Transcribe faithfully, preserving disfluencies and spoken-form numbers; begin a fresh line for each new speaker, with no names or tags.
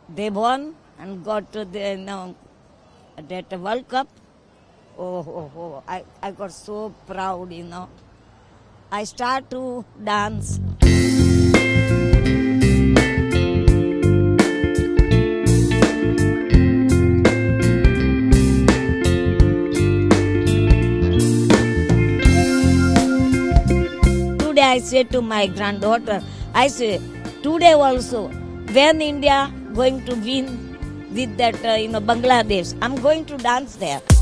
they won and got to the, you know, that World Cup. Oh, oh, oh. I, I got so proud, you know. I start to dance. Today I say to my granddaughter, I say, today also, when India going to win with that, uh, you know, Bangladesh, I'm going to dance there.